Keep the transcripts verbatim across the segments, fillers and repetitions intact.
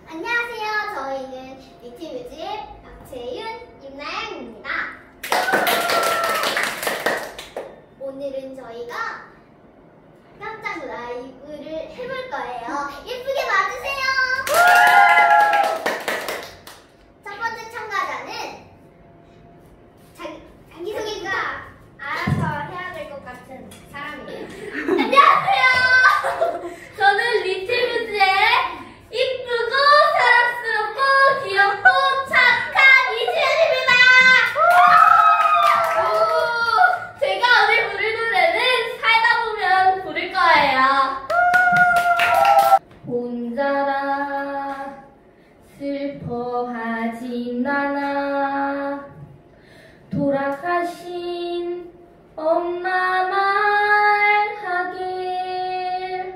안녕하세요. 저희는 리틀뮤즈의 박채윤, 임나영입니다. 오늘은 저희가 깜짝 라이브를 해볼 거예요. 예쁘게 봐주세요. 첫 번째 참가자는 자기, 자기소개가 알아서 해야 될 것 같은 사람이에요. 안녕하세요. 저는 리틀뮤즈의 이쁘고 사랑스럽고 귀엽고 착한 이지연입니다. 제가 오늘 부를 노래는 살다 보면 부를 거예요. 혼자라 슬퍼하진 않아. 돌아가신 엄마 말하길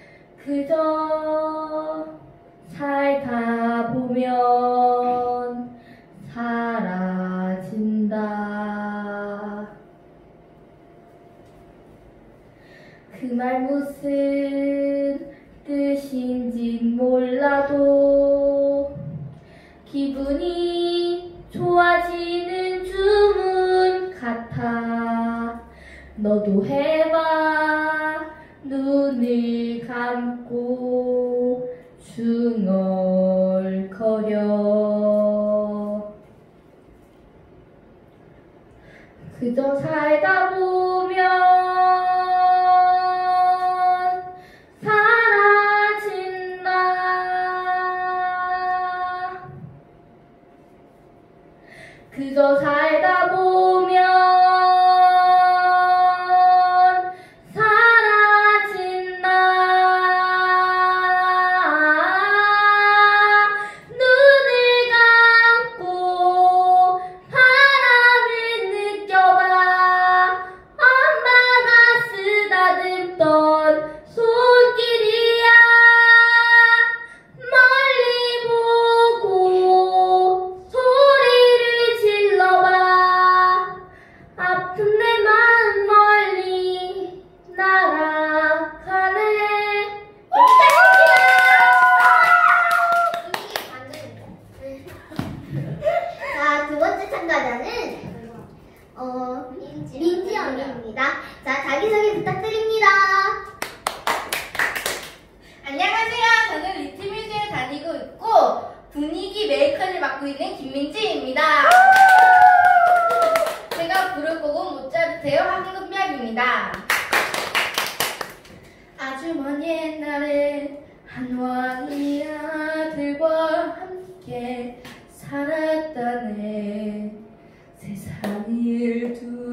그저 살다 보면 사라진다. 그 말 무슨 뜻인진 몰라도 기분이 좋아지는 주문 같아. 너도 해봐. 눈을 감고 중얼거려. 그저 살다 보면 사라진다. 그저 살다 보면 어, 민지 언니입니다. 자, 자기소개 부탁드립니다. 안녕하세요. 저는 리틀뮤즈에 다니고 있고 분위기 메이커를 맡고 있는 김민지입니다. 제가 부를 곡은 모차르트의 황금별입니다. 아주 먼 옛날에 한 왕이 아들과 함께 살았다네. 세상을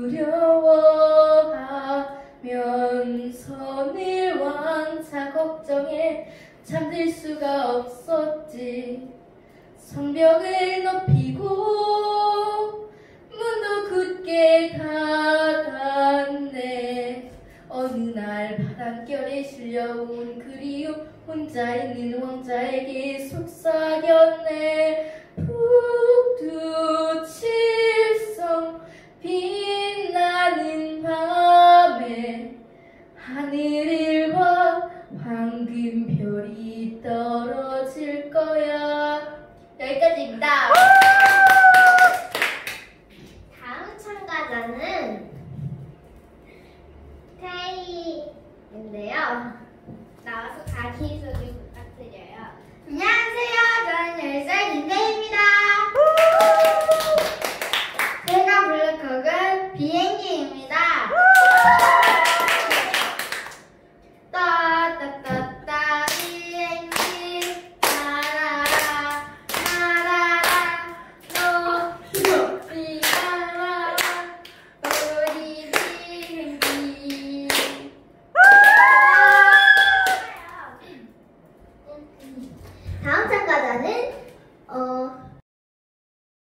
두려워하면서 늘 왕차 걱정에 잠들 수가 없었지. 성벽을 높이고 문도 굳게 닫았네. 어느 날 바람결에 실려온 그리움 혼자 있는 왕자에게 속삭였네. 북두칠성 빛나는 밤에 하늘을 봐 황금별이 떨어질 거야. 여기까지입니다. 다음 참가자는 태희인데요. 나와서 자기소개 부탁드려요. 안녕하세요. 저는 열 살 김태희입니다. 제가 부를 곡은 비행기입니다.